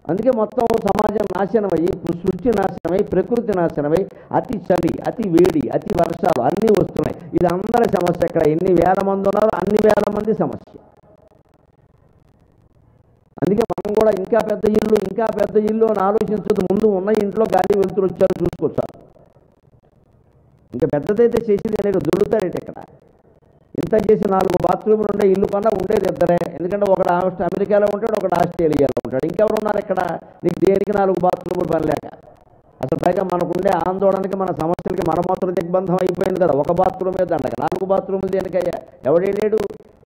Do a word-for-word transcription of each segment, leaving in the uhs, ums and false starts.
అందుకే మొత్తం సమాజం నాశనమై, సృష్టి నాశనమై, ప్రకృతి నాశనమై, అతి చలి, అతి వేడి, అతి వర్షాలు అన్నీ వస్తున్నాయి. ఇది అందరి సమస్య. ఇక్కడ ఎన్ని వేల మంది ఉన్నారో అన్ని వేల మంది సమస్య. అందుకే మనం కూడా ఇంకా పెద్ద ఇల్లు, ఇంకా పెద్ద ఇల్లు అని ఆలోచించదు. ముందు ఉన్న ఇంట్లో గాలి వెలుతురు వచ్చారు చూసుకొచ్చారు. ఇంకా పెద్దదైతే చేసేది అనేక దొరుకుతారేంటి ఇక్కడ. ఇంత చేసి నాలుగు బాత్రూములు ఉండే ఇల్లు కన్నా ఉండేది ఇద్దరే. ఎందుకంటే ఒకడు అమెరికాలో ఉంటాడు, ఒకడు ఆస్ట్రేలియాలో ఉంటాడు. ఇంకెవరు ఉన్నారు ఇక్కడ? నీకు దేనికి నాలుగు బాత్రూములు పని లేక. అసలు పైగా మనకుండే ఆందోళనకి, మన సమస్యలకి మన మాత్రం దిగ్బంధం అయిపోయింది కదా. ఒక బాత్రూమ్ మీద అండగా నాలుగు బాత్రూములు దేనికయ్యా? ఎవడేలేడు?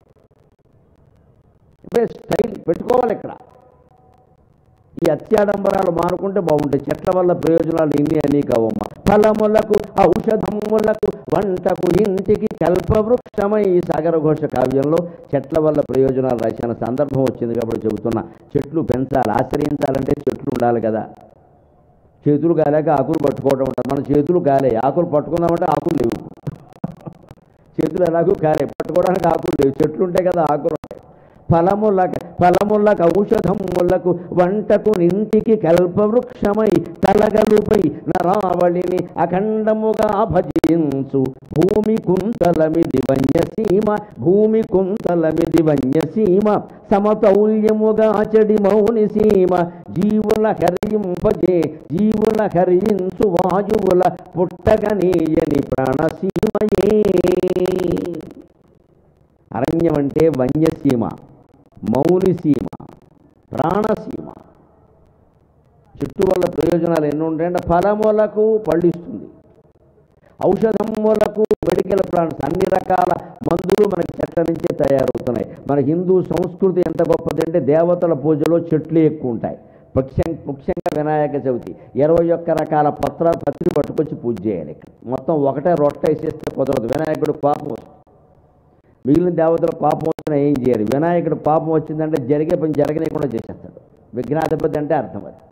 స్టైల్ పెట్టుకోవాలి ఇక్కడ. ఈ అత్యాడంబరాలు మానుకుంటే బాగుంటాయి. చెట్ల వల్ల ప్రయోజనాలు ఇన్ని అని కావమ్మ. ఫలములకు, ఔషధములకు, వంటకు, ఇంటికి కల్పవృక్షమై. ఈ సాగరఘోష కావ్యంలో చెట్ల వల్ల ప్రయోజనాలు రాసిన సందర్భం వచ్చింది కాబట్టి చెబుతున్నా. చెట్లు పెంచాలి, ఆశ్రయించాలంటే చెట్లు ఉండాలి కదా. చేతులు కాలేక ఆకులు పట్టుకోవడం ఉంటుంది. మన చేతులు కాలే, ఆకులు పట్టుకుందామంటే ఆకులు లేవు. చేతులు ఎలాగూ కాలే, పట్టుకోవడానికి ఆకులు లేవు. చెట్లు ఉంటే కదా ఆకులు ఉంటాయి. ఫలములకు ఫలములకు ఔషధములకు, వంటకు, ఇంటికి కల్పవృక్షమై. తలగలుపై నరావళిని అఖండముగా భజించు. భూమి కుంతలమిది వన్యసీమ, భూమి కుంతలమిది వన్యసీమ. సమతౌల్యముగా చెడి మౌని సీమ. జీవుల హరింపజే, జీవుల హరించు వాయువుల పుట్టగనీయని ప్రాణసీమయే. అరణ్యం అంటే వన్యసీమ, మౌనిసీమ, ప్రాణసీమ. చెట్టు వల్ల ప్రయోజనాలు ఎన్ని ఉంటాయంటే ఫలములకు పళ్ళిస్తుంది, ఔషధములకు మెడికల్ ప్లాంట్స్, అన్ని రకాల మందులు మనకి చెట్ల నుంచే తయారవుతున్నాయి. మన హిందూ సంస్కృతి ఎంత గొప్పది అంటే దేవతల పూజలో చెట్లు ఎక్కువ ఉంటాయి. ముఖ్యం ముఖ్యంగా వినాయక చవితి ఇరవై ఒక్క రకాల పత్ర పత్రి పట్టుకొచ్చి పూజ చేయాలి. మొత్తం ఒకటే రొట్ట వేసేస్తే కుదరదు. వినాయకుడు పాపం వస్తుంది. మిగిలిన దేవతల పాపం వచ్చినా ఏం చేయాలి? వినాయకుడు పాపం వచ్చిందంటే జరిగే పని జరగనీయకుండా చేసేస్తాడు. విఘ్నాధిపతి అంటే అర్థం అది.